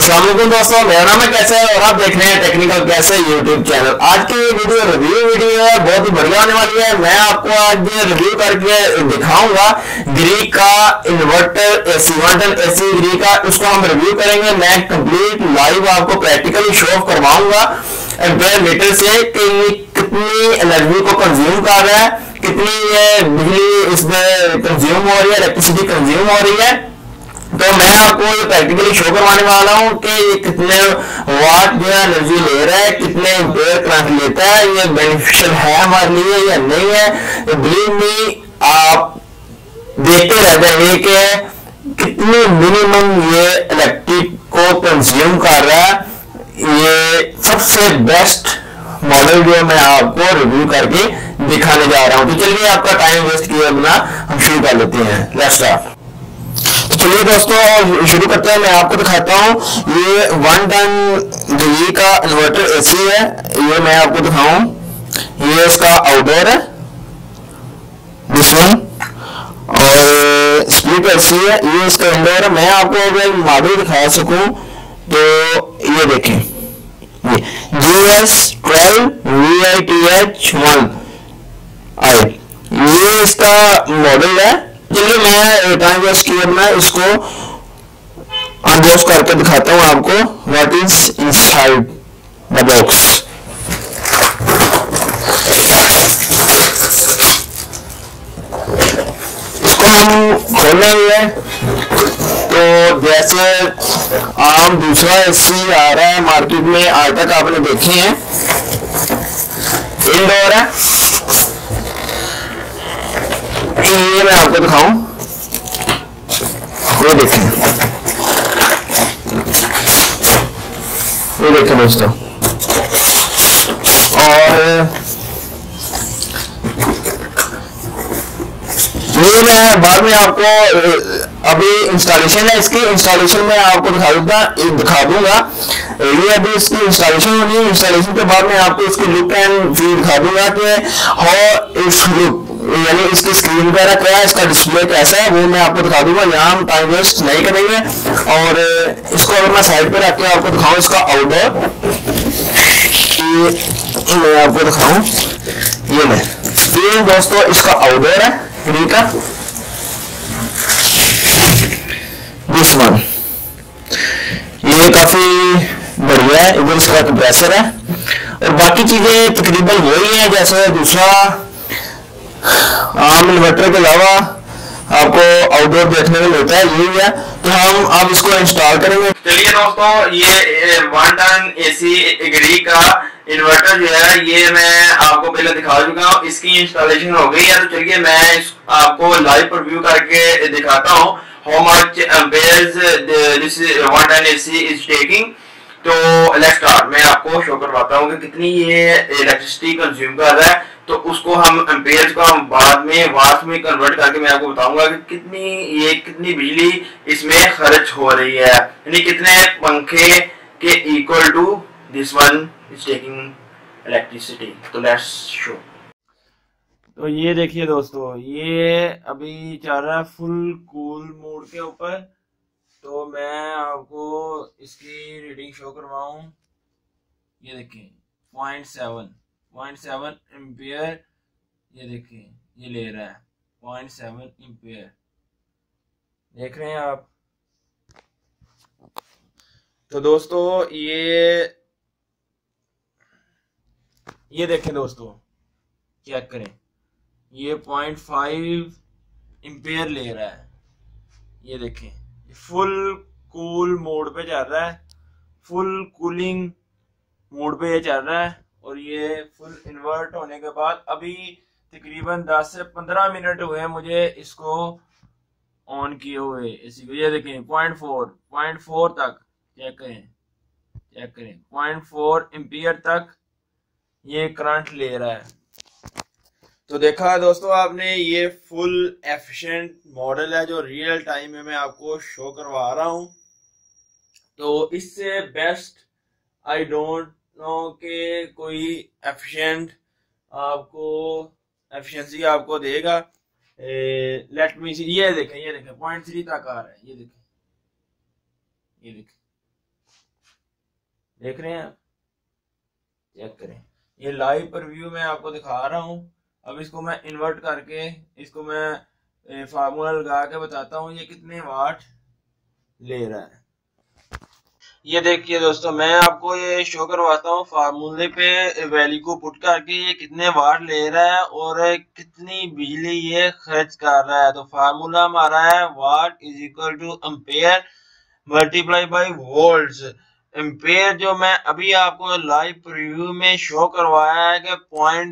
अस्सलाम वालेकुम दोस्तों, मेरा नाम है कैसे और आप देख रहे हैं टेक्निकल कैसे यूट्यूब चैनल। आज की वीडियो वीडियो है, बहुत ही बढ़िया होने वाली है। मैं आपको आज रिव्यू करके दिखाऊंगा ग्रीक का इन्वर्टर एसी 110 एसी ग्रीक का, उसको हम रिव्यू करेंगे। मैं कंप्लीट लाइव आपको प्रैक्टिकली शो ऑफ करवाऊंगा एम्पेयर मीटर से कि कितनी एनर्जी को कंज्यूम कर रहा है, कितनी बिजली इसमें कंज्यूम हो रही है, इलेक्ट्रिसिटी कंज्यूम हो रही है। तो मैं आपको ये प्रैक्टिकली शो करवाने वाला हूँ कि ये कितने वाट जो है एनर्जी ले रहा है, कितने एम्पेयर करंट लेता है, ये बेनिफिशियल है हमारे लिए या नहीं है। तो बिलीव मी, आप देखते रह जाएंगे कि कितनी मिनिमम ये इलेक्ट्रिक को कंज्यूम कर रहा है। ये सबसे बेस्ट मॉडल जो मैं आपको रिव्यू करके दिखाने जा रहा हूँ। तो चलिए आपका टाइम वेस्ट किए बिना हम शुरू कर लेते हैं। Let's start. तो चलिए दोस्तों शुरू करते हैं। मैं आपको दिखाता हूँ ये 110 डिग्री का इन्वर्टर एसी है। ये मैं आपको दिखाऊं, ये इसका आउटडोर है दिस वन, और स्प्लिट एसी है, ये इसका इंडोर है। मैं आपको अगर मॉडल दिखा सकूं तो ये देखें, ये GS12 VITH1 ये इसका मॉडल है। चलिए मैं टाइम वेस्ट किए बिना इसको अनबॉक्स करके दिखाता हूँ आपको what is inside the box. इसको हम खोलेंगे तो जैसे आम दूसरा एसी आ रहा है मार्केट में, आज तक आपने देखे हैं, इंडोर है। ये मैं आपको दिखाऊं, ये देखें, ये देखें दोस्तों। और ये मैं बाद में आपको अभी इंस्टॉलेशन है, इसकी इंस्टॉलेशन में आपको दिखा दूंगा। ये अभी इसकी इंस्टॉलेशन होनी है। इंस्टॉलेशन के बाद में आपको इसकी लुक एंड फील दिखा दूंगा कि हाउ इट्स लुक, यानी इसकी स्क्रीन वगैरह क्या है, इसका डिस्प्ले कैसा है, वो मैं आपको दिखा दूंगा। यहाँ हम टाइम वेस्ट नहीं करेंगे। और इसको अगर मैं साइड पे रख के आपको दिखाऊं इसका आउटडोर, मैं आपको दिखाऊं, ये दोस्तों इसका आउटडोर है ग्रीक का दिस वन। ये काफी बढ़िया है। इधर इसका कंप्रेसर है और बाकी चीजें तकरीबन वही है जैसे दूसरा आम इन्वर्टर के अलावा आपको आउटडोर देखने को मिलता है, यही है। तो हम अब इसको इंस्टॉल करेंगे। चलिए दोस्तों, ये 110 एसी ग्रीक का इन्वर्टर जो है ये मैं आपको पहले दिखा चुका हूँ। इसकी इंस्टॉलेशन हो गई है। तो चलिए मैं आपको लाइव रिव्यू करके दिखाता हूँ how much amperes this 110 AC is taking. तो लेट्स स्टार्ट। मैं आपको शो करवाता हूँ कि कितनी ये इलेक्ट्रिसिटी कंज्यूम कर रहा है। तो उसको हम एम्पेयर्स को हम बाद में वाट में कन्वर्ट करके मैं आपको बताऊंगा कि कितनी बिजली इसमें खर्च हो रही है, यानी कितने पंखे के equal to this one is taking electricity. तो लेट्स शो। तो ये देखिए दोस्तों, ये अभी चल रहा है फुल कूल मोड के ऊपर। तो मैं आपको इसकी रीडिंग शो करवाऊं, ये देखिए 0.7 एम्पियर, ये देखिए ये ले रहा है 0.7 एम्पियर, देख रहे हैं आप। तो दोस्तों ये देखें दोस्तों, चेक करें, ये 0.5 एम्पियर ले रहा है। ये देखें फुल कूल मोड पे चल रहा है, फुल कूलिंग मोड पे ये चल रहा है। और ये फुल इन्वर्ट होने के बाद अभी तकरीबन 10 से 15 मिनट हुए मुझे इसको ऑन किए हुए इसी को। ये देखें 0.4 तक चेक करें 0.4 एम्पियर तक ये करंट ले रहा है। तो देखा दोस्तों आपने, ये फुल एफिशिएंट मॉडल है जो रियल टाइम में मैं आपको शो करवा रहा हूं। तो इससे बेस्ट आई डोंट नो कि कोई एफिशिएंट एफिशिएंसी आपको देगा। लेट मी सी, ये देखें 0.3 तक आ रहा है। ये देखें देख रहे हैं, चेक करें, ये लाइव प्रीव्यू में आपको दिखा रहा हूँ। अब इसको मैं इन्वर्ट करके, इसको मैं फार्मूला लगा के बताता हूँ ये कितने वाट ले रहा है। ये देखिए दोस्तों, मैं आपको ये शो करवाता हूँ फार्मूले पे वैल्यू को पुट करके ये कितने वाट ले रहा है और कितनी बिजली ये खर्च कर रहा है। तो फार्मूला हमारा है watt is equal to ampere multiply by volts. Ampere जो मैं अभी आपको लाइव प्रीव्यू में शो करवाया है कि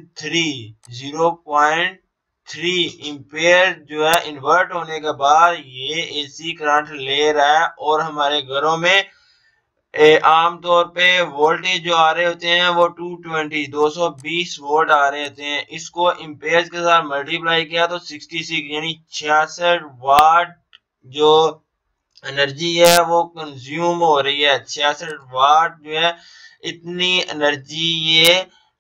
0.3 एम्पेयर जो है इन्वर्ट होने के बाद ये एसी करंट ले रहा है। और हमारे घरों में आमतौर पे वोल्टेज जो आ रहे होते हैं वो 220 वोल्ट आ रहे होते हैं। इसको एम्पेयर के साथ मल्टीप्लाई किया तो 66 यानी 66 वाट जो एनर्जी है वो कंज्यूम हो रही है। 66 वाट जो है इतनी एनर्जी ये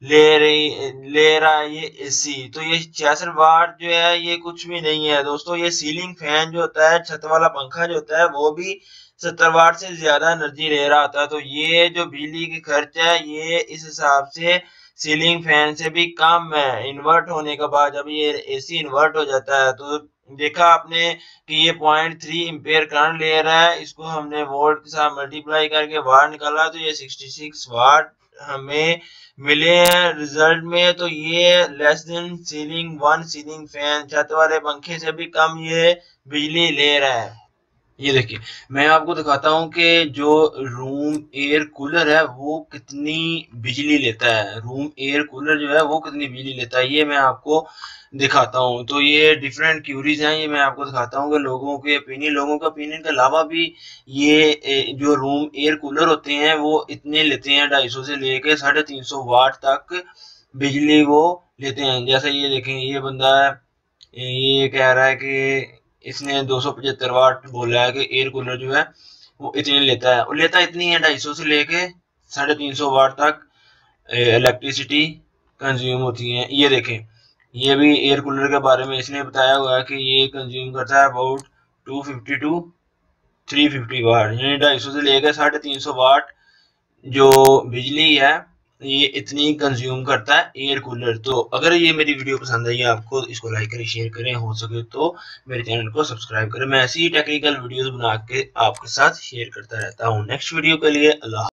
ले रहा है ये एसी। तो ये 66 वाट जो है ये कुछ भी नहीं है दोस्तों। ये सीलिंग फैन जो होता है, छत वाला पंखा जो होता है, वो भी 70 वाट से ज्यादा एनर्जी ले रहा होता है। तो ये जो बिजली की खर्च है ये इस हिसाब से सीलिंग फैन से भी कम है। इन्वर्ट होने के बाद जब ये एसी इन्वर्ट हो जाता है तो देखा आपने कि ये 0.3 एम्पेयर करंट ले रहा है। इसको हमने वोल्ट के साथ मल्टीप्लाई करके वाट निकाला तो ये 66 वाट हमें मिले हैं रिजल्ट में। तो ये लेस देन सीलिंग फैन, छत वाले पंखे से भी कम ये बिजली ले रहा है। ये देखिए, मैं आपको दिखाता हूँ कि जो रूम एयर कूलर है वो कितनी बिजली लेता है। रूम एयर कूलर जो है वो कितनी बिजली लेता है ये मैं आपको दिखाता हूँ। तो ये डिफरेंट क्यूरीज हैं, ये मैं आपको दिखाता हूँ कि लोगों के ओपिनियन के अलावा भी ये जो रूम एयर कूलर होते हैं वो इतने लेते हैं, 250 से लेके 350 वाट तक बिजली वो लेते हैं। जैसे ये देखें, ये बंदा है, ये कह रहा है कि इसने 275 वाट बोला है कि एयर कूलर जो है वो इतनी लेता है, और लेता इतनी है 250 से लेके 350 वाट तक इलेक्ट्रिसिटी कंज्यूम होती है। ये देखें, ये भी एयर कूलर के बारे में इसने बताया हुआ है कि ये कंज्यूम करता है अबाउट 250 टू 350 वाट, यानी 250 से लेकर 350 वाट जो बिजली है ये इतनी कंज्यूम करता है एयर कूलर। तो अगर ये मेरी वीडियो पसंद आई आपको, इसको लाइक करें, शेयर करें, हो सके तो मेरे चैनल को सब्सक्राइब करें। मैं ऐसी ही टेक्निकल वीडियोस बना के आपके साथ शेयर करता रहता हूँ। नेक्स्ट वीडियो के लिए अल्लाह।